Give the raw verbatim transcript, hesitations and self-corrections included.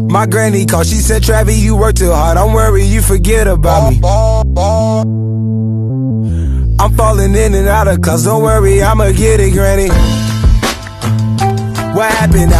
My granny called, she said, Travis, you work too hard, don't worry, you forget about me. I'm falling in and out of class, don't worry, I'ma get it, granny. What happened?